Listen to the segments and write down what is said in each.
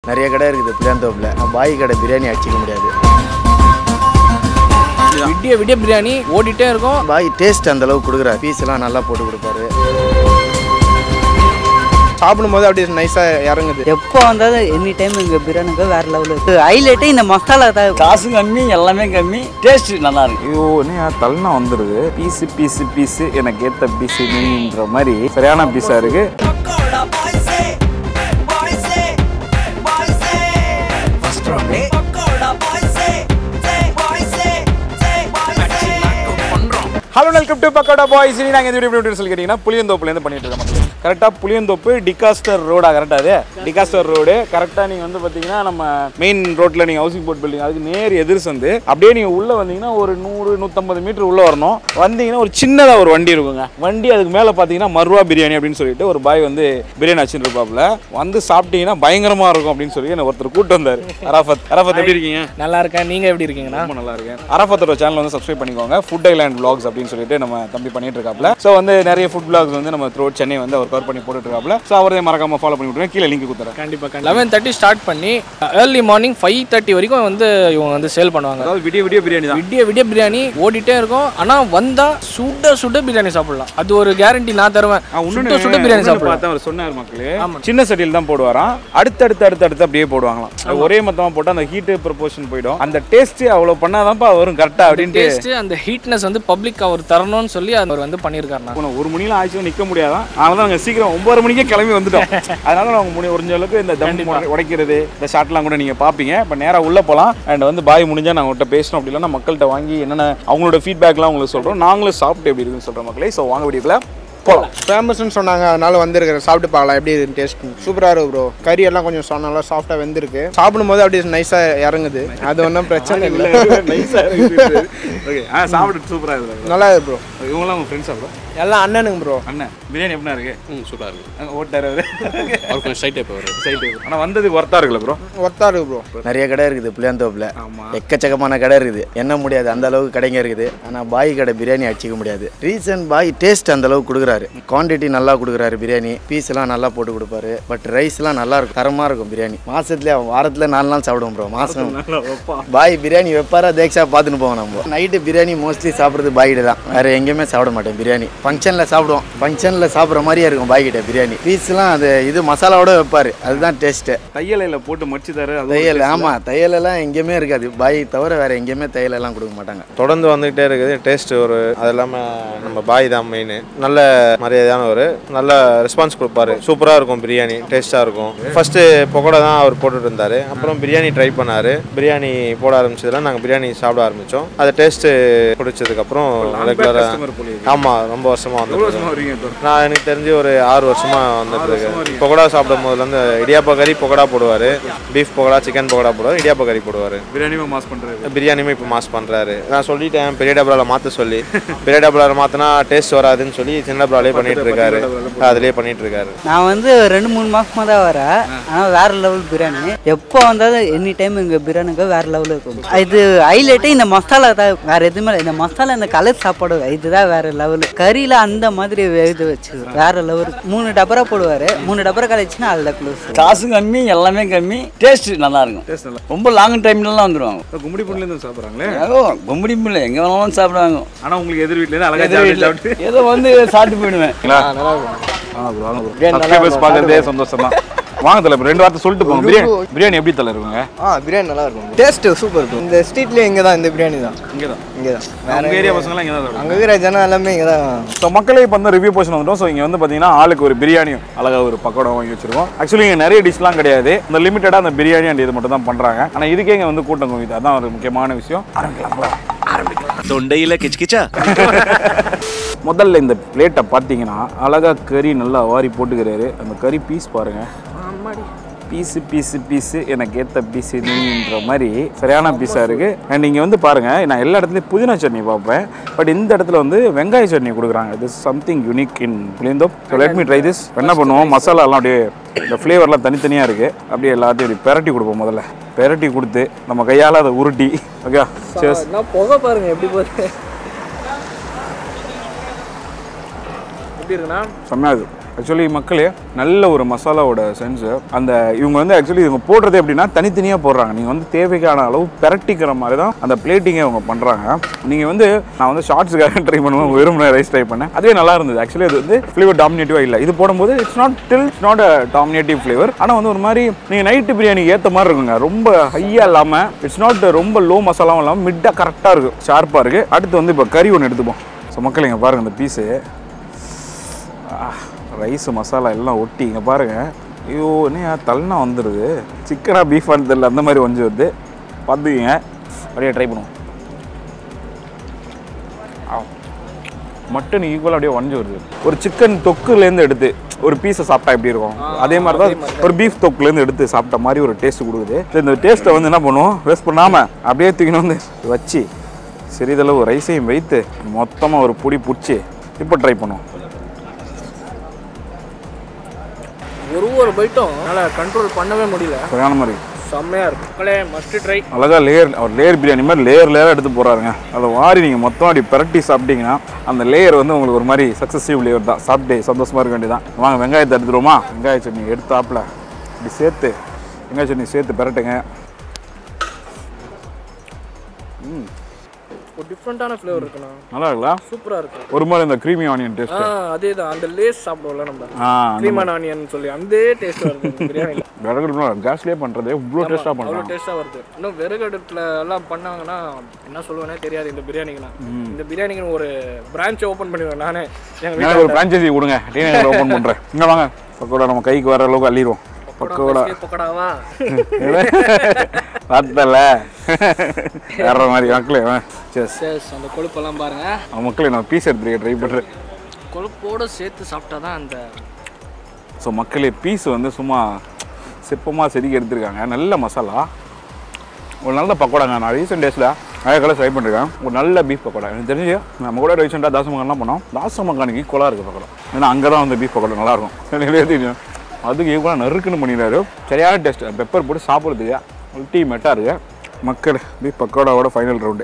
நிறைய கடை இருக்குது புளியாந்தோப்பில். பாய் கடை பிரியாணி அடிச்சிக்க முடியாது. விடிய விடிய பிரியாணி ஓடிட்டே இருக்கும். பாய் டேஸ்ட் அந்த அளவுக்கு கொடுக்குறாரு. பீஸ் எல்லாம் நல்லா போட்டு கொடுப்பாரு. சாப்பிடும்போது அப்படியே நைஸாக இறங்குது. எப்போ வந்தாலும் எனி டைம் இங்கே பிரியாணிக்கு வேறு லெவலு. ஹைலைட்டே இந்த மசாலா தான். காசு கம்மி, எல்லாமே கம்மி, டேஸ்ட் நல்லா இருக்கு. ஐயோ தள்ளனா வந்துடுது. பீஸு எனக்கு ஏற்ற பீஸுன்ற மாதிரி சரியான பீஸாக இருக்கு. Hello welcome to Pakoda boys. நாங்கள் இந்த வீடியோ சொல்லி கேட்டிங்கன்னா புளியந்தோப்புலேருந்து பண்ணிட்டு இருக்கோம். கரெக்டாக புளியந்தோப்பு டிகாஸ்டர் ரோடா? கரெக்டாக அது டிகாஸ்டர் ரோடு. கரெக்டாக நீங்கள் வந்து பார்த்தீங்கன்னா நம்ம மெயின் ரோட்டில் நீங்கள் ஹவுசிங் போர்ட் பில்டிங் அதுக்கு நேர் எதிர் சந்து. அப்படியே நீங்கள் உள்ளே வந்தீங்கன்னா ஒரு 100-150 மீட்டர் உள்ளே வரணும். வந்தீங்கன்னா ஒரு சின்னதாக ஒரு வண்டி இருக்குங்க. வண்டி அதுக்கு மேலே பார்த்தீங்கன்னா மர்வா பிரியாணி அப்படின்னு சொல்லிட்டு ஒரு பாய் வந்து பிரியாணி வச்சுட்டு இருப்பாப்புல. வந்து சாப்பிட்டீங்கன்னா பயங்கரமாக இருக்கும் அப்படின்னு சொல்லி என்ன ஒருத்தர் கூட்டு வந்தார். அரஃபத் எப்படி இருக்கீங்க? நல்லா இருக்கேன். நீங்கள் எப்படி இருக்கீங்கன்னா? ரொம்ப நல்லா இருக்கேன். அரஃபத்தோட சேனல் வந்து சப்ஸ்கிரைப் பண்ணிக்கோங்க. ஃபுட் ஐலாண்ட் vlogs அப்படின்னு சொல்லிட்டு நம்ம தம்பி பண்ணிட்டு இருக்காப்ல. ஸோ வந்து நிறைய ஃபுட் vlogs வந்து நம்ம த்ரூ சென்னை வந்து அவர் கவர் பண்ணி போட்டுட்டு இருக்காப்ல. ஸோ அவரே மறக்காம ஃபாலோ பண்ணி விட்டுருங்க. கீழே லிங்க் கொடுத்துறேன். கண்டிப்பாக 11:30 ஸ்டார்ட் பண்ணி ஏர்லி மார்னிங் 5:30 வரைக்கும் வந்து இவங்க வந்து சேல் பண்ணுவாங்க. அதாவது விடிய பிரியாணி தான். விடிய பிரியாணி ஓடிட்டே இருக்கும். ஆனால் வந்தால் சுட பிரியாணி சாப்பிடலாம். அது ஒரு கேரண்டி நான் தருவேன். சுட பிரியாணி சாப்பிடலாம். அவர் சொன்னார் மக்களே, சின்ன சட்டியில் தான் போடுவாராம். அடுத்தடுத்து அப்படியே போடுவாங்களாம். ஒரே மொத்தமாக போட்டால் அந்த ஹீட் ப்ரொபோர்ஷன் போயிடும். அந்த டேஸ்ட் அவ்வளோ பண்ணாதான்ப்பா வரும் கரெக்டாக அப்படின்ட்டு. அந்த ஹீட்னஸ் வந்து பப்ளிக் அவர் தரணும்னு சொல்லி அவர் வந்து பண்ணியிருக்காரு. 1 மணில ஆச்சு நிற்க முடியாதான். அதனால நாங்கள் சீக்கிரம் 9 மணிக்கே கிளம்பி வந்துட்டோம். அதனால நாங்கள் முடிஞ்ச அளவுக்கு இந்த தம் உடைக்கிறது இந்த ஷாட்லாம் கூட நீங்கள் பார்ப்பீங்க. இப்போ நேராக உள்ளே போகலாம். அண்ட் வந்து பாய் முடிஞ்சால் நாங்கள் அவங்கள்ட்ட பேசணும். அப்படி இல்லைன்னா மக்கள்கிட்ட வாங்கி என்னென்ன அவங்களோட ஃபீட்பேக்லாம் உங்களுக்கு சொல்கிறோம். நாங்களும் சாப்பிட்டு எப்படி இருக்குன்னு சொல்கிறோம் மக்களே. ஸோ வாங்க வீடியோக்குள்ள போகலாம். ஃபேமஸ்ன்னு சொன்னாங்க, அதனால வந்துருக்கிறேன். சாப்பிட்டு பார்க்கலாம் எப்படி இது டேஸ்ட். சூப்பராக இருக்கு ப்ரோ. கறி எல்லாம் கொஞ்சம் நல்லா சாஃப்டாக வெந்திருக்கு. சாப்பிடும்போது அப்படியே நைஸாக இறங்குது. அது ஒன்றும் பிரச்சனை இல்லை. ஓகே, சாப்பிட்டு சூப்பராக இருக்குது. நல்லா இருக்கு ப்ரோ. இவங்களாம் உங்கள் ஃப்ரெண்ட்ஸா ப்ரோ? எல்லாம் அண்ணனுங்க ப்ரோ. அண்ணன் பிரியாணி எப்படின்னா இருக்கு? சூப்பராக இருக்குது. ஓட்டார் அவர் கொஞ்சம் ஸ்ட்ரைட் டைப் வரும். ஆனால் வந்ததுக்கு ஒர்த்தாக இருக்குல்ல ப்ரோ? ஒர்த்தாக இருக்கு ப்ரோ. நிறைய கடை இருக்குது புளியாந்தோப்பில். எக்கச்சக்கமான கடை இருக்குது. என்ன முடியாது அந்த அளவுக்கு கடைங்க இருக்குது. ஆனால் பாய் கடை பிரியாணி அடிச்சிக்க முடியாது. ரீசன் பாய் டேஸ்ட் அந்த அளவுக்கு கொடுக்குறாரு. குவான்டிட்டி நல்லா கொடுக்குறாரு. பிரியாணி பீஸ் எல்லாம் நல்லா போட்டு கொடுப்பாரு. பட் ரைஸ்லாம் நல்லா இருக்கும். தரமாக இருக்கும் பிரியாணி. மாசத்துல வாரத்தில் 4 நாள் சாப்பிடுவோம் ப்ரோ. மாதம் பாய் பிரியாணி வைப்பாரா தேக்ஷா பார்த்துன்னு போவோம். நம்ம நைட்டு பிரியாணி மோஸ்ட்லி சாப்பிட்றது பாய்கிட்ட தான். வேறு எங்கேயுமே சாப்பிட மாட்டேன். பிரியாணி ஃபங்க்ஷனில் சாப்பிடுவோம். ஃபங்க்ஷனில் சாப்பிட்ற மாதிரியே இருக்கும் பாய்கிட்ட பிரியாணி. பீஸ்லாம் அது இது மசாலாவோட வைப்பார். அதுதான் டேஸ்ட்டு. தையலையில் போட்டு மடிச்சு தர தையல். ஆமாம், தையலெல்லாம் எங்கேயுமே இருக்காது. பாய் தவிர வேறு எங்கேயுமே தையலெல்லாம் கொடுக்க மாட்டாங்க. தொடர்ந்து வந்துகிட்டே இருக்குது டேஸ்ட். அது இல்லாமல் நம்ம பாய் தான் மெயின். நல்ல மரியாதையான ஒரு நல்ல ரெஸ்பான்ஸ் கொடுப்பாரு. சூப்பராக இருக்கும் பிரியாணி. டேஸ்ட்டாக இருக்கும். ஃபஸ்ட்டு பக்கோடா தான் அவர் போட்டுட்டு இருந்தார். அப்புறம் பிரியாணி ட்ரை பண்ணார். பிரியாணி போட ஆரம்பிச்சதுல நாங்கள் பிரியாணி சாப்பிட ஆரம்பித்தோம். அது டேஸ்ட்டு பிடிச்சதுக்கப்புறம் ரெகுலராக. ஆமாம், ரொம்ப வருஷமாக வந்து நான் எனக்கு தெரிஞ்சு ஒரு 6 வருஷமாக வந்துட்டு இருக்கேன். பக்கோடா சாப்பிடும் போதுலேருந்து இடியாப்பா கறி பக்கோடா போடுவார். பீஃப் பக்கோடா, சிக்கன் பக்கோடா போடுவார். இடியாப்பா கறி போடுவார். பிரியாணியுமே இப்போ மாஸ் பண்ணுறாரு. நான் சொல்லிட்டேன் பெரிய டபுளாவில் மாற்ற சொல்லி. பெரிய டபுளாவில் மாற்றினா டேஸ்ட் வராதுன்னு சொல்லி சின்ன டபுளாலே பண்ணிட்டு இருக்காரு. அதிலே பண்ணிட்டு இருக்காரு. நான் வந்து 2-3 மாசமாக தான் வரேன். ஆனால் வேற லெவல் பிரியாணி. எப்போ வந்தாலும் எனி டைம் இங்கே பிரியாணிக்கு வேற லெவலில் இருக்கும். இது ஹைலைட்டே இந்த மசாலா தான். வேற எதுவுமே இல்லை. இந்த மசாலா இந்த கலர் சாப்பாடு இதுதான் வேற லெவலு. கறியில் அந்த மாதிரி இது வச்சு வேற லெவல். 3 டபரா போடுவார். 3 டபரா கழிச்சுன்னா அதில் க்ளோஸ். காசு கம்மி, எல்லாமே கம்மி, டேஸ்ட் நல்லா இருக்கும். ரொம்ப லாங் டைம்லாம் வந்துடுவாங்க. கும்படி புண்ணிலேருந்து சாப்பிட்றாங்களே. கும்படி புண்ணில் எங்கே வேணாலும் சாப்பிடுவாங்க. ஆனால் உங்களுக்கு எதிர் வீட்டிலேருந்து அழகாக ஏதோ வந்து சாப்பிட்டு போயிடுவேன். பார்க்கறதே சந்தோஷம் தான். வாங்க தலை 2 வார்த்தை சொல்லிட்டு போங்க. பிரியாணி எப்படி தலை இருக்குங்க? பிரியாணி நல்லா இருக்கும். டேஸ்ட் சூப்பர் இருக்கும். இந்த ஸ்ட்ரீட்லேயே இங்கே தான் இந்த பிரியாணி தான். இங்கே தான் வேற ஏரியா பசங்களாம் இங்கே தான். அங்கே இருக்கிற ஜனம் எல்லாமே இங்கே தான். ஸோ மக்களே இப்போ வந்து ரிவ்யூ போர்ஷன் வந்துட்டோம். ஸோ இங்கே வந்து பார்த்தீங்கன்னா ஆளுக்கு ஒரு பிரியாணியும் அழகாக ஒரு பக்கோடா வாங்கி வச்சிருக்கோம். ஆக்சுவலி இங்கே நிறைய டிஷ்லாம் கிடையாது. இந்த லிமிட்டடாக அந்த பிரியாணி அண்ட் இது மட்டும் தான் பண்ணுறாங்க. ஆனால் இதுக்கே இங்கே வந்து கூட்டம் குவிது. அதான் ஒரு முக்கியமான விஷயம். ஆரம்பிக்கலாம். தொண்டையில கிச்கிச்சா. முதல்ல இந்த பிளேட்டை பார்த்தீங்கன்னா அழகாக கறி நல்லா வாரி போட்டுக்கிறாரு. அந்த கறி பீஸ் பாருங்கள். பீஸு எனக்கு ஏற்ற பீஸுன்ற மாதிரி சரியான பீஸாக இருக்குது. அண்ட் இங்கே வந்து பாருங்கள், நான் எல்லா இடத்துலையும் புதினா சட்னி பார்ப்பேன். பட் இந்த இடத்துல வந்து வெங்காய சட்னி கொடுக்குறாங்க. This something unique in Pulianthope. So let me try this. என்ன பண்ணுவோம், மசாலாலாம் அப்படியே இந்த ஃப்ளேவர்லாம் தனித்தனியாக இருக்குது. அப்படியே எல்லாத்தையும் இப்படி பெரட்டி கொடுப்போம். முதல்ல பெரட்டி கொடுத்து நம்ம கையால் அதை உருட்டி. ஓகே, சேஸ். புகை பாருங்கள் எப்படி போகுது. எப்படி இருக்குண்ணா? செம்மையாக இருக்குது. ஆக்சுவலி மக்களே நல்ல ஒரு மசாலாவோட சென்ஸு. அந்த இவங்க வந்து ஆக்சுவலி இவங்க போடுறது எப்படின்னா தனித்தனியாக போடுறாங்க. நீங்கள் வந்து தேவைக்கான அளவு பெரட்டிக்கிற மாதிரி தான் அந்த பிளேட்டிங்கை அவங்க பண்ணுறாங்க. நீங்கள் வந்து நான் வந்து ஷார்ட்ஸுக்காக ட்ரை பண்ணுவேன், வெறும் ரைஸ் ட்ரை பண்ணேன், அதுவே நல்லா இருந்தது. ஆக்சுவலி அது வந்து ஃப்ளேவர் டாமினேட்டிவாக இல்லை. இது போடும்போது it's not a dominative flavour. ஆனால் வந்து ஒரு மாதிரி நீங்கள் நைட்டு பிரியாணிக்கு ஏற்ற மாதிரி இருக்குங்க. ரொம்ப ஹையாக இல்லாமல் இட்ஸ் நாட் ரொம்ப லோ மசாலாவும் இல்லாமல் மிட்டாக கரெக்டாக இருக்குது, ஷார்ப்பாக இருக்குது. அடுத்து வந்து இப்போ கறி ஒன்று எடுத்துப்போம். ஸோ மக்கள் இங்கே பாருங்கள் இந்த பீஸு ரைஸு மசாலா எல்லாம் ஒட்டி இங்கே பாருங்கள். ஐயோ என்ன தள்ளினா வந்துடுது, சிக்கனா பீஃபான்னு தெரியல, அந்த மாதிரி வந்து வருது. பார்த்துக்கிங்க, அப்படியே ட்ரை பண்ணுவோம். மட்டன் ஈக்குவலாக அப்படியே வஞ்சி வருது. ஒரு சிக்கன் தொக்குலேருந்து எடுத்து ஒரு பீஸை சாப்பிட்டா எப்படி இருக்கும், அதே மாதிரி தான் ஒரு பீஃப் தொக்குலேருந்து எடுத்து சாப்பிட்ட மாதிரி ஒரு டேஸ்ட் கொடுக்குது. இந்த டேஸ்ட்டை வந்து என்ன பண்ணுவோம், வேஸ்ட் பண்ணாமல் அப்படியே தூக்கின்னு வந்து வச்சு சிறிதளவு ரைஸையும் வைத்து மொத்தமாக ஒரு பொடி பிடிச்சி இப்போ ட்ரை பண்ணுவோம். ஒரு பைட்டும் என்னால் கண்ட்ரோல் பண்ணவே முடியல, சரியான மாதிரி செம்மையாக இருக்கும். மக்களே மஸ்ட் ட்ரை. அழகாக லேயர் பிரியாணி மாதிரி லேயராக எடுத்து போகிறாருங்க. அதை வாரி நீங்கள் மொத்தம் அப்படி பரட்டி சாப்பிட்டீங்கன்னா அந்த லேயர் வந்து உங்களுக்கு ஒரு மாதிரி சக்ஸஸிவ் லேயர் தான். சாப்பிட்டு சந்தோஷமாக இருக்க வேண்டியதான். வாங்க வெங்காயத்தை எடுத்துருவோமா, வெங்காய சட்னி எடுத்தாப்பில் இப்படி சேர்த்து வெங்காய சட்னி சேர்த்து பரட்டுங்க. ஒரு டிஃப்ரெண்டான ஃப்ளேவர் இருக்குண்ணா, நல்லா இருக்குல்ல, சூப்பராக இருக்கு. ஒரு மாதிரி இந்த க்ரீமி ஆனியன் டேஸ்ட். அதே தான் அந்த லேஸ் சாப்பிடுவோம்ல நம்ம, க்ரீமன் ஆனியன் சொல்லி அந்த டேஸ்ட் வருது பிரியாணியில். விறகு கேஸ்லேயே பண்ணுறது இவ்வளோ டேஸ்ட்டாக அவ்வளோ பண்ணுறோம், டேஸ்ட்டாக வருது. இன்னும் விறகு அடுப்பில் எல்லாம் பண்ணாங்கன்னா என்ன சொல்லுவேனே தெரியாது இந்த பிரியாணிக்குலாம். இந்த பிரியாணிக்கு ஒரு பிரான்ச்சை ஓப்பன் பண்ணிடுவேன் நானே. எனக்கு ஒரு ஃப்ரான்ச்சைசி கொடுங்க, டீனேஜர் ஓப்பன் பண்ணுறேன். இங்கே வாங்க, பக்கோடா நம்ம கைக்கு வர அளவுக்கு அள்ளிடுவோம். பக்கோடாவா பார்த்தல வேற மாதிரி மக்களே. அந்த கொழுப்பெல்லாம் பாருங்க மக்களே, நான் பீஸ் எடுத்துருக்கேன், ட்ரை பண்ணுறேன். கொழுப்போடு சேர்த்து சாப்பிட்டா தான் அந்த ஸோ மக்களே பீஸ் வந்து சும்மா சிப்பமாக செதுக்கி எடுத்துருக்காங்க. நல்ல மசாலா, ஒரு நல்ல பக்கோடாங்க. நான் ரீசெண்ட் டேஸில் நிறைய கலர் ட்ரை பண்ணிருக்கேன். ஒரு நல்ல பீஃப் பக்கோடா எனக்கு தெரிஞ்சு நம்ம கூட ரீசெண்டாக தாசமக்கான்லாம் பண்ணோம். தாசமக்கானுக்கு ஈக்குவலாக இருக்குது பக்கோடா. ஏன்னா அங்கே தான் வந்து பீஃப் பக்கோடா நல்லாயிருக்கும். தெரியும் அதுக்கு ஈக்குவலாக நறுக்குன்னு பண்ணிடுறாரு. சரியான டேஸ்ட், பெப்பர் போட்டு சாப்பிட்றதுக்கு அல்டிமேட்டாக இருக்குது. மக்கள் பீஃப் பக்கோடாவோட ஃபைனல் ரவுண்டு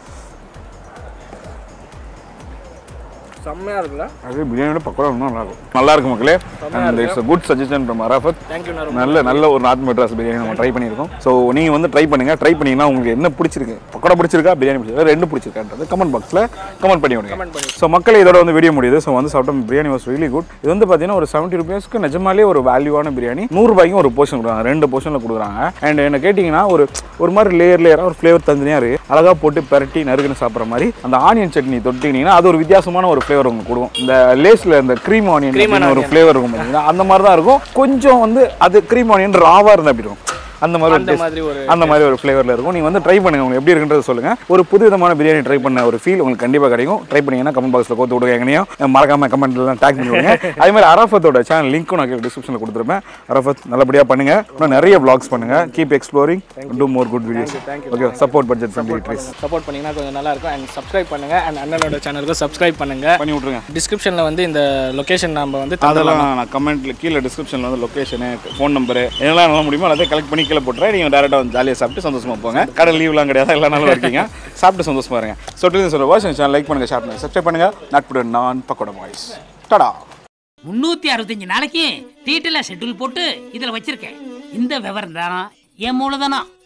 செம்மையாக இருக்குல்ல. அது பிரியாணியோட பக்கோடா இன்னும் நல்லா இருக்கும் மக்களே. And it's a good suggestion from Arafat. Thank you. நல்ல ஒரு நார்த் மெட்ராஸ் பிரியாணி நம்ம ட்ரை பண்ணியிருக்கோம். ஸோ நீங்கள் வந்து ட்ரை பண்ணுங்கள். ட்ரை பண்ணிங்கன்னா உங்களுக்கு என்ன பிடிச்சிருக்கு, பக்கோடா பிடிச்சிருக்கா, பிரியாணி பிடிச்சிருக்கா, ரெண்டு பிடிச்சிருக்கான்றது கமெண்ட் பாக்ஸில் கமெண்ட் பண்ணி விடுங்க. ஸோ மக்கள் இதோட வந்து வீடியோ முடியுது. ஸோ வந்து சாப்பிட்டோம், பிரியாணி வாஸ் ரியலி குட். இது வந்து பார்த்தீங்கன்னா ஒரு 70 rupeesக்கு நிஜமாலே ஒரு வேல்யூவான பிரியாணி. 100 ரூபாய்க்கும் ஒரு போர்ஷன் கொடுக்குறாங்க, 2 போர்ஷனில் கொடுக்குறாங்க. அண்ட் என்ன கேட்டிங்கன்னா ஒரு மாதிரி லேயராக ஒரு ஃப்ளேவர் தனியாக இருக்குது. அழகாக போட்டு பரட்டி நறுக்குன்னு சாப்பிட்ற மாதிரி அந்த ஆனியன் சட்னி தொட்டிங்கன்னா அது ஒரு வித்தியாசமான ஒரு ஃப்ளேவர் உங்களுக்கு கொடுக்கும். இந்த லேஸ்ல இந்த க்ரீம் ஆனியன் ஒரு ஃப்ளேவர் இருக்கும் பார்த்தீங்கன்னா, அந்த மாதிரி தான் இருக்கும். கொஞ்சம் வந்து அது க்ரீம் ஆனியன் ராவாக இருந்தால் அப்படி இருக்கும். அந்த மாதிரி ஒரு ஃப்ளேவரில் இருக்கும். நீங்கள் வந்து ட்ரை பண்ணுங்கள், உங்களுக்கு எப்படி இருக்குன்றது சொல்லுங்கள். ஒரு புது விதமான பிரியாணி ட்ரை பண்ண ஒரு ஃபீல் உங்களுக்கு கண்டிப்பாக கிடைக்கும். ட்ரை பண்ணிங்கன்னா கமெண்ட் பாக்ஸில் கோத்து விடுங்க. எங்கேயும் மறக்காமல் கமெண்ட்லாம் டேக் பண்ணிவிடுங்க. அதே மாதிரி அரஃபத்தோட சேனல் லிங்க்கும் நான் டிஸ்கிரிப்ஷனில் கொடுத்துருப்பேன். அரஃபத் நல்லபடியாக பண்ணுங்கள், இன்னும் நிறைய vlogs பண்ணுங்கள். Keep exploring, do more good videos. Okay, support budget friendly trees. Support பண்ணிங்கன்னா கொஞ்சம் நல்லா இருக்கும். அண்ட் சப்ஸ்கிரைப் பண்ணுங்கள். அண்ட் அண்ணனோட சேனலுக்கு சப்ஸ்கிரைப் பண்ணுங்கள், பண்ணி விட்ருங்க. டிஸ்கிரிப்ஷனில் வந்து இந்த லொக்கேஷன் நம்ம வந்து அதெல்லாம் நான் கமெண்ட்டில் கீழே டிஸ்கிரிப்ஷனில் வந்து லொக்கேஷனு, ஃபோன் நம்பரு என்னெல்லாம் நல்லா முடியுமோ எல்லாத்தையும் கலெக்ட் பண்ணி கீழே போட்டுறேன். நீங்கள் டேரெக்டாக வந்து ஜாலியாக சாப்பிட்டு சந்தோஷமாக போங்க. கடை லீவ்லாம் கிடையாது, எல்லா நாளும் இருக்கீங்க, சாப்பிட்டு சந்தோஷமாக இருங்க. ஸோ சொல்ல வாட்ச் சேனல் லைக் பண்ணுங்கள், ஷேர் பண்ணுங்கள், சப்ஸ்கிரைப் பண்ணுங்கள். நட்புடன் நான் பக்கோடா பாய்ஸ். டடா. 365 நாளைக்கு டீட்டெயிலாக ஷெட்யூல் போட்டு இதில் வச்சிருக்கேன். இந்த விவரம் தானா என் மூலதானா.